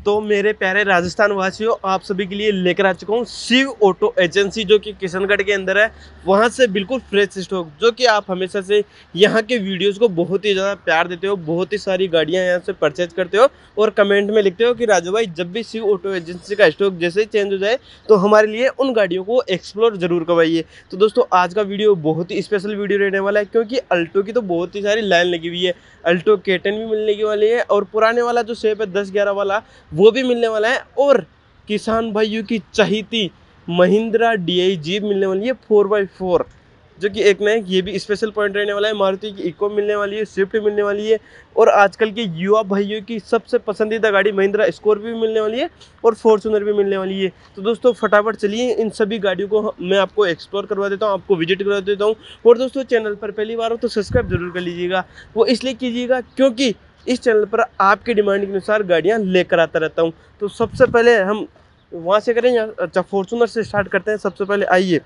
तो मेरे प्यारे राजस्थान वासियों, आप सभी के लिए लेकर आ चुका हूँ शिव ऑटो एजेंसी, जो कि किशनगढ़ के अंदर है। वहाँ से बिल्कुल फ्रेश स्टॉक, जो कि आप हमेशा से यहाँ के वीडियोस को बहुत ही ज़्यादा प्यार देते हो, बहुत ही सारी गाड़ियाँ यहाँ से परचेज करते हो और कमेंट में लिखते हो कि राजू भाई जब भी शिव ऑटो एजेंसी का स्टॉक जैसे ही चेंज हो जाए तो हमारे लिए उन गाड़ियों को एक्सप्लोर जरूर करवाइए। तो दोस्तों आज का वीडियो बहुत ही स्पेशल वीडियो रहने वाला है, क्योंकि अल्टो की तो बहुत ही सारी लाइन लगी हुई है। अल्टो K10 भी मिलने की वाली है और पुराने वाला जो शेप है 10-11 वाला वो भी मिलने वाला है, और किसान भाइयों की चहीती महिंद्रा DI जीप मिलने वाली है 4x4, जो कि एक ना एक ये भी स्पेशल पॉइंट रहने वाला है। मारुति की इको मिलने वाली है, स्विफ्ट मिलने वाली है, और आजकल के युवा भाइयों की सबसे पसंदीदा गाड़ी महिंद्रा स्कॉर्पियो भी मिलने वाली है और फॉर्च्यूनर भी मिलने वाली है। तो दोस्तों फटाफट चलिए इन सभी गाड़ियों को मैं आपको एक्सप्लोर करवा देता हूँ, आपको विजिट करवा देता हूँ। और दोस्तों चैनल पर पहली बार हो तो सब्सक्राइब जरूर कर लीजिएगा। वो इसलिए कीजिएगा क्योंकि इस चैनल पर आपके डिमांड के अनुसार गाड़ियाँ लेकर आता रहता हूँ। तो सबसे पहले हम वहाँ से करें, अच्छा फॉर्च्यूनर से स्टार्ट करते हैं। सबसे पहले आइए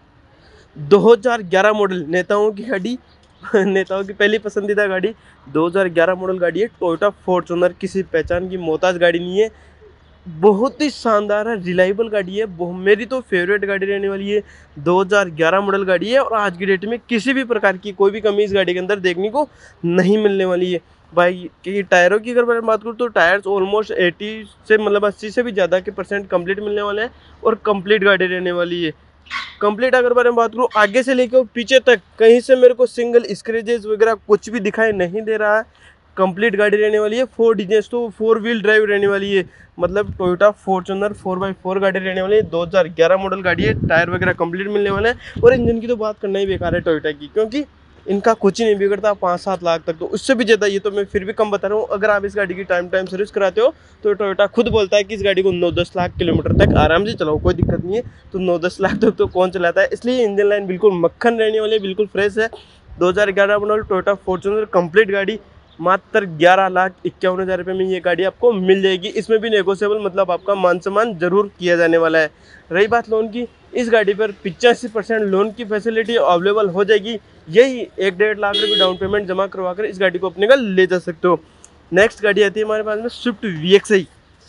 2011 मॉडल नेताओं की गाड़ी नेताओं की पहली पसंदीदा गाड़ी 2011 मॉडल गाड़ी है टोयोटा फॉर्च्यूनर। किसी पहचान की मोहताज गाड़ी नहीं है, बहुत ही शानदार है, रिलायबल गाड़ी है, मेरी तो फेवरेट गाड़ी रहने वाली है। 2011 मॉडल गाड़ी है और आज की डेट में किसी भी प्रकार की कोई भी कमी इस गाड़ी के अंदर देखने को नहीं मिलने वाली है। भाई कि टायरों की अगर मैं बात करूँ तो टायर्स ऑलमोस्ट 80 से मतलब 80 से भी ज़्यादा के % कंप्लीट मिलने वाले हैं और कंप्लीट गाड़ी रहने वाली है। कंप्लीट अगर मैं बात करूँ आगे से लेकर पीछे तक कहीं से मेरे को सिंगल स्क्रैचेस वगैरह कुछ भी दिखाई नहीं दे रहा है। कंप्लीट गाड़ी रहने वाली है, 4 डीजेस तो 4 व्हील ड्राइव रहने वाली है, मतलब टोयोटा फॉर्च्यूनर 4x4 गाड़ी रहने वाली है। 2011 मॉडल गाड़ी है, टायर वगैरह कंप्लीट मिलने वाले हैं और इंजन की तो बात करना ही बेकार है टोयोटा की, क्योंकि इनका कुछ ही नहीं बिगड़ता 5-7 लाख तक, तो उससे भी ज़्यादा ये तो मैं फिर भी कम बता रहा हूँ। अगर आप इस गाड़ी की टाइम सर्विस कराते हो तो टोयोटा खुद बोलता है कि इस गाड़ी को 9-10 लाख किलोमीटर तक आराम से चलाओ, कोई दिक्कत नहीं है। तो 9-10 लाख तक तो कौन चलाता है, इसलिए इंजन लाइन बिल्कुल मक्खन रहने वाली है, बिल्कुल फ्रेश है। 2011 मॉडल टोयोटा फॉर्च्यूनर कंप्लीट गाड़ी मात्र 11,51,000 रुपये में ये गाड़ी आपको मिल जाएगी। इसमें भी नेगोशिएबल, मतलब आपका मान सम्मान जरूर किया जाने वाला है। रही बात लोन की, इस गाड़ी पर 85% लोन की फैसिलिटी अवेलेबल हो जाएगी। यही 1-1.5 लाख रुपये डाउन पेमेंट जमा करवा कर इस गाड़ी को अपने का ले जा सकते हो। नेक्स्ट गाड़ी आती है हमारे पास में स्विफ्ट VXI।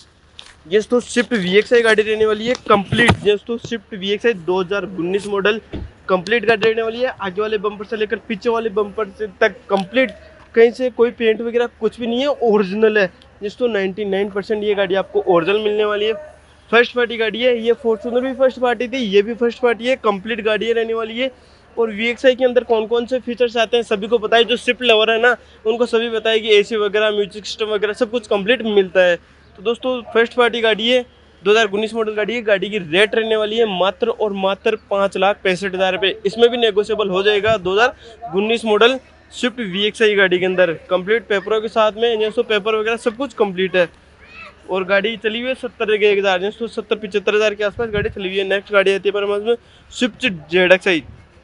यस तो स्विफ्ट VXI गाड़ी रहने वाली है कंप्लीट। यस तो स्विफ्ट VXI 2019 मॉडल कंप्लीट गाड़ी रहने वाली है। आगे वाले बम्पर से लेकर पीछे वाले बम्पर तक कंप्लीट, कहीं से कोई पेंट वगैरह कुछ भी नहीं है, ओरिजिनल है। जिसको 99% ये गाड़ी आपको ओरिजिनल मिलने वाली है। फर्स्ट पार्टी गाड़ी है, ये फॉर्च्यूनर भी फर्स्ट पार्टी थी, ये भी फर्स्ट पार्टी है, कंप्लीट गाड़ी रहने वाली है। और VXI के अंदर कौन कौन से फीचर्स आते हैं सभी को पता है, जो स्विफ्ट लवर है ना उनको सभी पता है कि AC वगैरह, म्यूजिक सिस्टम वगैरह सब कुछ कंप्लीट मिलता है। तो दोस्तों फर्स्ट पार्टी गाड़ी है, 2019 मॉडल गाड़ी है। गाड़ी की रेट रहने वाली है मात्र और मात्र 5,65,000 रुपये। इसमें भी नेगोशिएबल हो जाएगा। 2019 मॉडल स्विफ्ट VXI गाड़ी के अंदर कंप्लीट पेपरों के साथ में, जैसे पेपर वगैरह सब कुछ कंप्लीट है और गाड़ी चली हुई है 70,000, जैसे 70-75,000 के आसपास गाड़ी चली हुई है। नेक्स्ट गाड़ी आती है हमारे पास में स्विफ्ट ZXI।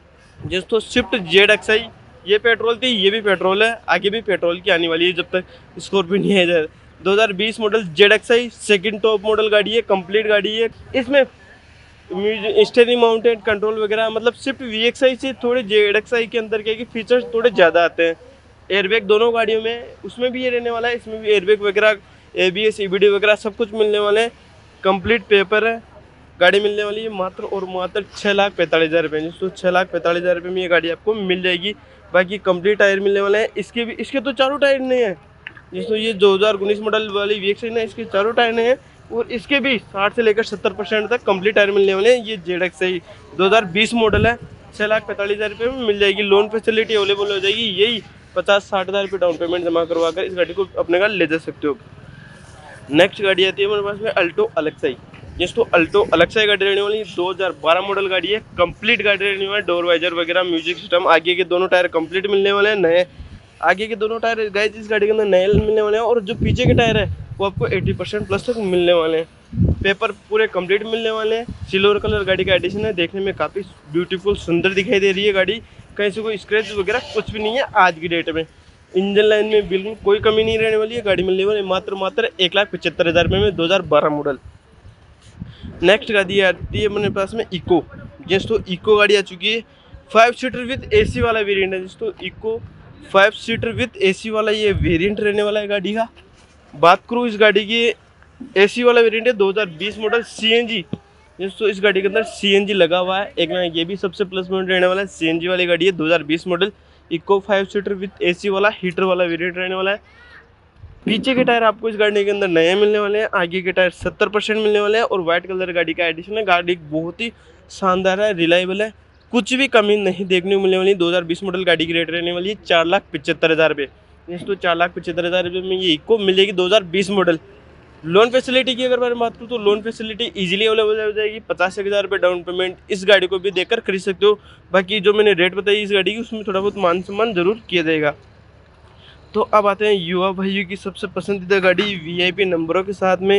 जैसे स्विफ्ट ZXI ये पेट्रोल थी, ये भी पेट्रोल है, आगे भी पेट्रोल की आने वाली है जब तक स्कॉर्पियो नहीं आ जाए। 2020 model ZXI second top model गाड़ी है, कंप्लीट गाड़ी है। इसमें स्टीयरिंग माउंटेड कंट्रोल वगैरह, मतलब स्विफ्ट VXI से थोड़े ZXI के अंदर क्या कि फीचर्स थोड़े ज़्यादा आते हैं। एयरबैग दोनों गाड़ियों में, उसमें भी ये रहने वाला है, इसमें भी एयरबैग वगैरह, ABS EBD वगैरह सब कुछ मिलने वाले हैं। कंप्लीट पेपर है, गाड़ी मिलने वाली है मात्र और मात्र 6,45,000 रुपये। जिसको 6,45,000 रुपये में ये गाड़ी आपको मिल जाएगी। बाकी कंप्लीट टायर मिलने वाले हैं। इसके तो चारों टायर नहीं है, जिसको ये 2019 मॉडल वाली VXI ना इसके चारों टायर नहीं है, और इसके भी 60 से लेकर 70% तक कंप्लीट टायर मिलने वाले हैं। ये ZXI 2020 मॉडल है, 6,45,000 रुपये में मिल जाएगी। लोन फैसिलिटी अवेलेबल हो जाएगी। यही 50-60,000 रुपये डाउन पेमेंट जमा करवा कर इस गाड़ी को अपने घर ले जा सकते हो। नेक्स्ट गाड़ी आती है हमारे पास में अल्टो अलेक्साई। जिसको अल्टो अलेक्साई गाड़ी रहने वाली 2012 मॉडल गाड़ी है, कंप्लीट गाड़ी रहने वाली, डोर वाइजर वगैरह, म्यूजिक सिस्टम, आगे के दोनों टायर कंप्लीट मिलने वाले हैं, नए। आगे के दोनों टायर गाइस इस गाड़ी के अंदर नए मिलने वाले हैं, और जो पीछे के टायर है वो आपको 80% प्लस तक मिलने वाले हैं। पेपर पूरे कंप्लीट मिलने वाले हैं। सिल्वर कलर गाड़ी का एडिशन है, देखने में काफ़ी ब्यूटीफुल सुंदर दिखाई दे रही है गाड़ी। कहीं से कोई स्क्रैच वगैरह कुछ भी नहीं है आज की डेट में। इंजन लाइन में बिल्कुल कोई कमी नहीं रहने वाली है। गाड़ी मिलने वाली मात्र 1,75,000 रुपये में 2012 मॉडल। नेक्स्ट गाड़ी आती है अपने पास में इको। जिसको इको गाड़ी आ चुकी है, 5 सीटर विद AC वाला वेरिएंट है। जिसको इको 5 सीटर विद AC वाला ये वेरिएंट रहने वाला है गाड़ी का। बात करूँ इस गाड़ी की एसी वाला वेरिएंट है, 2020 मॉडल सीएनजी। दोस्तों इस गाड़ी के अंदर सीएनजी लगा हुआ है, एक ना ये भी सबसे प्लस पॉइंट रहने वाला है। सीएनजी वाली गाड़ी है, 2020 model, Eeco 5 seater with AC वाला हीटर वाला वेरिएंट रहने वाला है। पीछे के टायर आपको इस गाड़ी के अंदर नए मिलने वाले हैं, आगे के टायर 70% मिलने वाले हैं और व्हाइट कलर गाड़ी का एडिशन है। गाड़ी बहुत ही शानदार है, रिलायबल है, कुछ भी कमी नहीं देखने को मिलने वाली। 2020 मॉडल गाड़ी की रेट रहने वाली है 4,75,000 रुपये। दोस्तों 4,75,000 रुपये में ये इको मिलेगी 2020 मॉडल। लोन फैसिलिटी की अगर मैं बात करूँ तो लोन फैसिलिटी इजीली अवेलेबल हो जाएगी। 85,000 रुपये डाउन पेमेंट इस गाड़ी को भी देकर खरीद सकते हो। बाकी जो मैंने रेट बताई इस गाड़ी की उसमें थोड़ा बहुत मान सम्मान जरूर किया जाएगा। तो अब आते हैं युवा भाइयों की सबसे पसंदीदा गाड़ी वीआईपी नंबरों के साथ में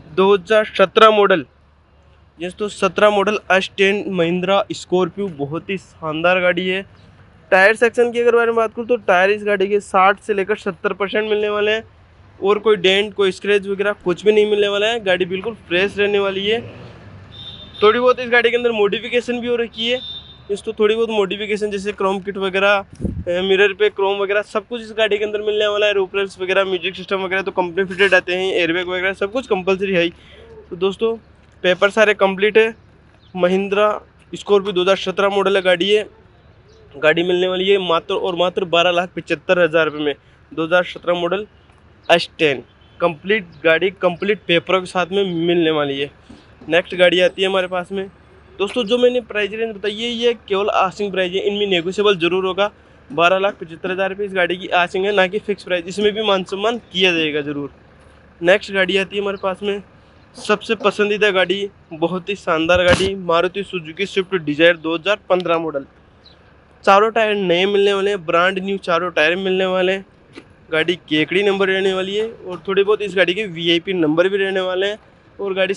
2017 मॉडल। दोस्तों 17 मॉडल S10 महिंद्रा स्कॉर्पियो, बहुत ही शानदार गाड़ी है। टायर सेक्शन की अगर बारे में बात करूँ तो टायर इस गाड़ी के 60 से लेकर 70% मिलने वाले हैं और कोई डेंट कोई स्क्रैच वगैरह कुछ भी नहीं मिलने वाला है। गाड़ी बिल्कुल फ्रेश रहने वाली है। थोड़ी बहुत इस गाड़ी के अंदर मॉडिफिकेशन भी हो रखी है। इसको थोड़ी बहुत मॉडिफिकेशन जैसे क्रोम किट वगैरह, मिरर पे क्रोम वगैरह सब कुछ इस गाड़ी के अंदर मिलने वाला है। रूपरेल्स वगैरह, म्यूजिक सिस्टम वगैरह तो कंपनी फिटेड आते हैं, एयरबैग वगैरह सब कुछ कंपलसरी है। तो दोस्तों पेपर सारे कंप्लीट है। महिंद्रा स्कॉर्पियो 2017 मॉडल है गाड़ी है। गाड़ी मिलने वाली है मात्र और मात्र 12,75,000 रुपये में। 2017 मॉडल S10 कंप्लीट गाड़ी, कंप्लीट पेपरों के साथ में मिलने वाली है। नेक्स्ट गाड़ी आती है हमारे पास में। दोस्तों जो मैंने प्राइस रेंज बताई है ये केवल आस्किंग प्राइस है, इनमें नेगोशिएबल जरूर होगा। 12,75,000 रुपये इस गाड़ी की आस्किंग है, ना कि फिक्स प्राइस। इसमें भी मान सम्मान किया जाएगा ज़रूर। नेक्स्ट गाड़ी आती है हमारे पास में सबसे पसंदीदा गाड़ी, बहुत ही शानदार गाड़ी, Maruti Suzuki Swift Dzire 2015 model. चारों टायर नए मिलने वाले हैं, ब्रांड न्यू चारों टायर मिलने वाले हैं। गाड़ी केकड़ी नंबर रहने वाली है और थोड़ी बहुत इस गाड़ी के वीआईपी नंबर भी रहने वाले हैं। और गाड़ी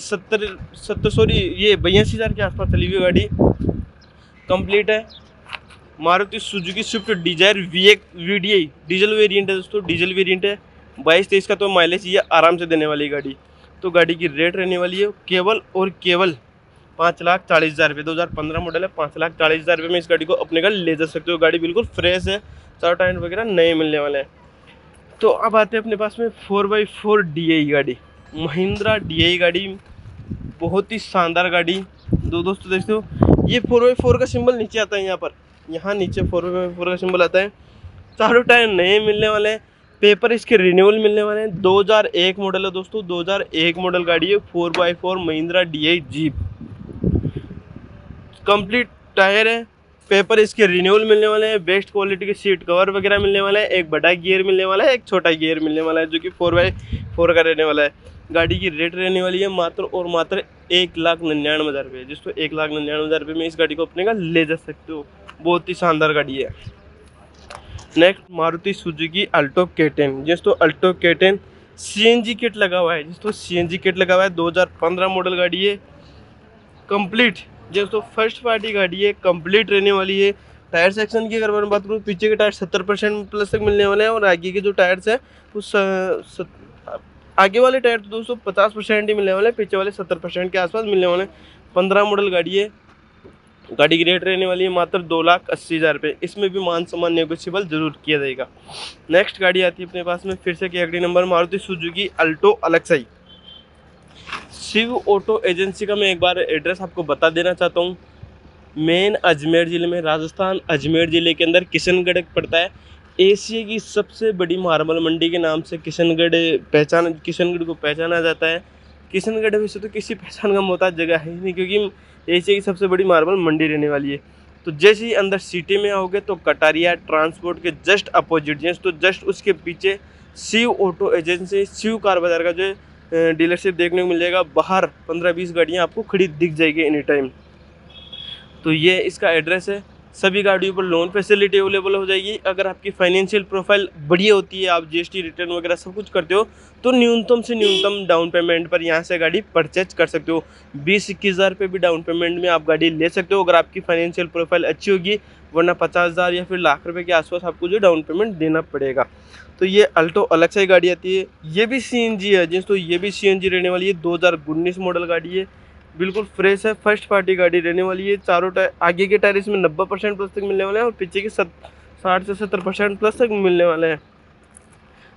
82,000 के आसपास चली हुई गाड़ी कंप्लीट है। Maruti Suzuki Swift Dzire VDI diesel variant है दोस्तों, डीजल वेरिएंट है। 22-23 का तो माइलेज ये आराम से देने वाली गाड़ी। तो गाड़ी की रेट रहने वाली है केवल और केवल 5,40,000 रुपये। 2015 मॉडल है, 5,40,000 रुपये में इस गाड़ी को अपने घर ले जा सकते हो। गाड़ी बिल्कुल फ्रेश है, चार टायर वगैरह नए मिलने वाले हैं। तो अब आते हैं अपने पास में 4x4 DI गाड़ी, महिंद्रा DI गाड़ी, बहुत ही शानदार गाड़ी। दोस्तों देखो ये 4x4 का सिंबल नीचे आता है, यहाँ नीचे 4x4 का सिंबल आता है। चारों टायर नए मिलने वाले हैं, पेपर इसके रिन्यूअल मिलने वाले हैं। 2001 मॉडल है दोस्तों, 2001 मॉडल गाड़ी है। 4x4 Mahindra DI jeep, complete tyre है, पेपर इसके रिन्यूअल मिलने वाले हैं। बेस्ट क्वालिटी के सीट कवर वगैरह मिलने वाला है। एक बड़ा गियर मिलने वाला है, एक छोटा गियर मिलने वाला है जो कि 4x4 का रहने वाला है। गाड़ी की रेट रहने वाली है मात्र और मात्र 1,99,000 रुपये। जिसको 1,99,000 रुपये में इस गाड़ी को अपने का ले जा सकते हो। बहुत ही शानदार गाड़ी है। Next Maruti Suzuki Alto K10, जिसको अल्टो K10 CNG किट लगा हुआ है, जिसको CNG किट लगा हुआ है। 2015 मॉडल गाड़ी है, कंप्लीट दोस्तों फर्स्ट पार्टी गाड़ी है, कंप्लीट रहने वाली है। टायर सेक्शन की अगर मैं बात करूँ, पीछे के टायर 70% प्लस तक मिलने वाले हैं और आगे के जो टायर्स हैं उस आगे वाले टायर तो दोस्तों 50% ही मिलने वाले हैं, पीछे वाले 70% के आसपास मिलने वाले हैं। 15 मॉडल गाड़ी है। गाड़ी की रेट रहने वाली है मात्र 2,80,000 रुपये। इसमें भी मान सम्मान नेगोशिएबल जरूर किया जाएगा। नेक्स्ट गाड़ी आती है अपने पास में फिर से Kekri number, Maruti Suzuki Alto LXI. Shiv auto agency का मैं एक बार एड्रेस आपको बता देना चाहता हूँ। मेन अजमेर ज़िले में, राजस्थान अजमेर ज़िले के अंदर किशनगढ़ पड़ता है। एशिया की सबसे बड़ी मार्बल मंडी के नाम से किशनगढ़ को पहचाना जाता है। किशनगढ़ वैसे तो किसी पहचान का मोहताज जगह है ही नहीं, क्योंकि एशिया की सबसे बड़ी मार्बल मंडी रहने वाली है। तो जैसे ही अंदर सिटी में आओगे तो कटारिया ट्रांसपोर्ट के जस्ट अपोजिट, तो जस्ट उसके पीछे Shiv auto agency, Shiv car बाजार का जो डीलरशिप देखने को मिल जाएगा। बाहर 15-20 गाड़ियाँ आपको खड़ी दिख जाएगी एनी टाइम। तो ये इसका एड्रेस है। सभी गाड़ियों पर लोन फैसिलिटी अवेलेबल हो जाएगी। अगर आपकी फाइनेंशियल प्रोफाइल बढ़िया होती है, आप GST रिटर्न वगैरह सब कुछ करते हो, तो न्यूनतम से न्यूनतम डाउन पेमेंट पर यहाँ से गाड़ी परचेज कर सकते हो। 20-21,000 रुपये भी डाउन पेमेंट में आप गाड़ी ले सकते हो अगर आपकी फाइनेंशियल प्रोफाइल अच्छी होगी, वरना 50,000 या फिर लाख रुपये के आसपास आपको जो डाउन पेमेंट देना पड़ेगा। तो ये अल्टो अलेक्सा गाड़ी आती है, ये भी CNG है दोस्तों, ये भी CNG रहने वाली है। 2019 मॉडल गाड़ी है, बिल्कुल फ्रेश है, फर्स्ट पार्टी गाड़ी रहने वाली है। चारों टायर, आगे के टायर इसमें 90% प्लस तक मिलने वाले हैं और पीछे के 60 से 70% प्लस तक मिलने वाले हैं।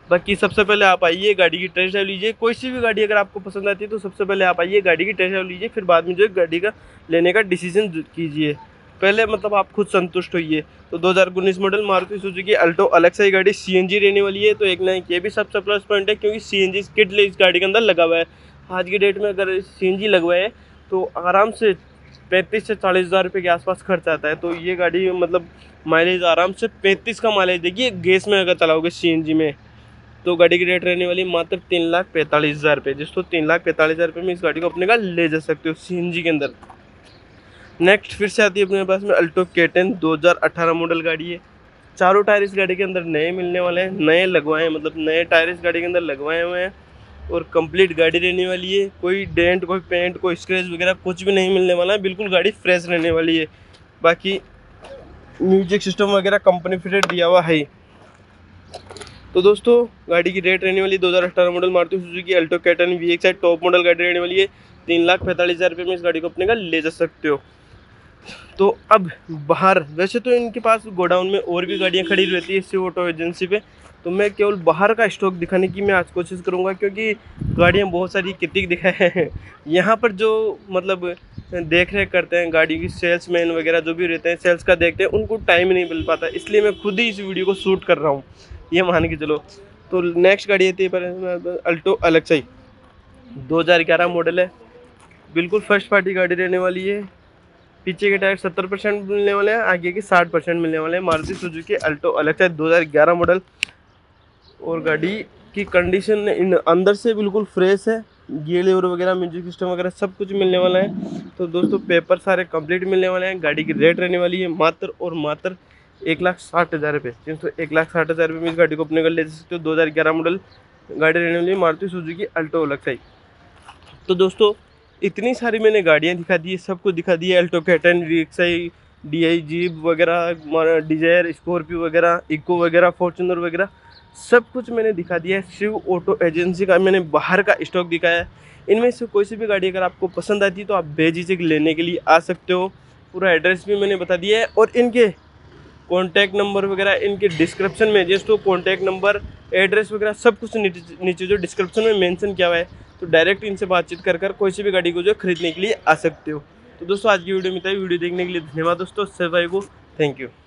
बाकी सबसे पहले आप आइए, गाड़ी की टेस्ट ड्राइव लीजिए। कोई सी भी गाड़ी अगर आपको पसंद आती है तो सबसे पहले आप आइए, गाड़ी की टेस्ट ड्राइव लीजिए, फिर बाद में जो है गाड़ी का लेने का डिसीजन कीजिए। पहले मतलब आप खुद संतुष्ट होइए। तो 2019 model Maruti Suzuki Alto LX ही गाड़ी सीएनजी रहने वाली है। तो एक ना ये भी सबसे प्लस पॉइंट है, क्योंकि सीएनजी किट इस गाड़ी के अंदर लगा हुआ है। आज की डेट में अगर सीएनजी लगवाए तो आराम से 35 से 40 हज़ार रुपये के आसपास खर्च आता है। तो ये गाड़ी मतलब माइलेज आराम से 35 का माइलेज देगी गैस में अगर चलाओगे सीएनजी में। तो गाड़ी की रेट रहने वाली मात्र 3,45,000 रुपये। जिसको 3,45,000 रुपये में इस गाड़ी को अपने का ले जा सकते हो सीएनजी के अंदर। नेक्स्ट फिर से आती है अपने पास में अल्टो K10 2018 मॉडल गाड़ी है। चारों टायर इस गाड़ी के अंदर नए मिलने वाले हैं, नए लगवाए हैं, मतलब नए टायर इस गाड़ी के अंदर लगवाए हुए हैं। और कंप्लीट गाड़ी रहने वाली है, कोई डेंट, कोई पेंट, कोई स्क्रैच वगैरह कुछ भी नहीं मिलने वाला है। बिल्कुल गाड़ी फ्रेश रहने वाली है। बाकी म्यूजिक सिस्टम वगैरह कंपनी फिटेड दिया हुआ है। तो दोस्तों गाड़ी की रेट रहने वाली 2018 model Maruti Suzuki Alto K10 VXi top model गाड़ी रहने वाली है। 3,45,000 रुपये में इस गाड़ी को अपने का ले जा सकते हो। तो अब बाहर, वैसे तो इनके पास गोडाउन में और भी गाड़ियाँ खड़ी रहती है शिव ऑटो एजेंसी पे, तो मैं केवल बाहर का स्टॉक दिखाने की मैं आज कोशिश करूँगा, क्योंकि गाड़ियाँ बहुत सारी कितनी दिखाए हैं। यहाँ पर जो मतलब देख रेख करते हैं गाड़ी की, सेल्समैन वगैरह जो भी रहते हैं सेल्स का देखते हैं, उनको टाइम नहीं मिल पाता, इसलिए मैं खुद ही इस वीडियो को शूट कर रहा हूँ, ये मान के चलो। तो नेक्स्ट गाड़ी आती है अल्टो अलेक्सा 2011 मॉडल है। बिल्कुल फर्स्ट पार्टी गाड़ी रहने वाली है। पीछे के टायर 70% मिलने वाले हैं, आगे के 60% मिलने वाले हैं। Maruti Suzuki Alto LX 2011 model. और गाड़ी की कंडीशन इन अंदर से बिल्कुल फ्रेश है। गियर लीवर वगैरह, म्यूजिक सिस्टम वगैरह सब कुछ मिलने वाला है। तो दोस्तों पेपर सारे कंप्लीट मिलने वाले हैं। गाड़ी की रेट रहने वाली है मात्र और मात्र 1,60,000 रुपये। जिसको 1,60,000 रुपये में इस गाड़ी को अपने घर ले सकते हो। 2011 मॉडल गाड़ी रहने वाली है मारुति सुजुकी अल्टो अलेक्सा। तो दोस्तों इतनी सारी मैंने गाड़ियाँ दिखा दी है, सब कुछ दिखा दी है। Alto K10 VXi, DI jeep वगैरह, डिजायर, स्कॉर्पियो वगैरह, इको वगैरह, फॉर्च्यूनर वगैरह सब कुछ मैंने दिखा दिया है। शिव ऑटो एजेंसी का मैंने बाहर का स्टॉक दिखाया है। इनमें से कोई सी भी गाड़ी अगर आपको पसंद आती है तो आप बेझिझक लेने के लिए आ सकते हो। पूरा एड्रेस भी मैंने बता दिया है, और इनके कॉन्टैक्ट नंबर वगैरह इनके डिस्क्रिप्शन में, जैसे तो कॉन्टैक्ट नंबर, एड्रेस वगैरह सब कुछ नीचे जो डिस्क्रिप्शन में मेंशन किया हुआ है। तो डायरेक्ट इनसे बातचीत कर कोई सी भी गाड़ी को जो खरीदने के लिए आ सकते हो। तो दोस्तों आज की वीडियो में था। वीडियो देखने के लिए धन्यवाद दोस्तों। सभी भाई को थैंक यू।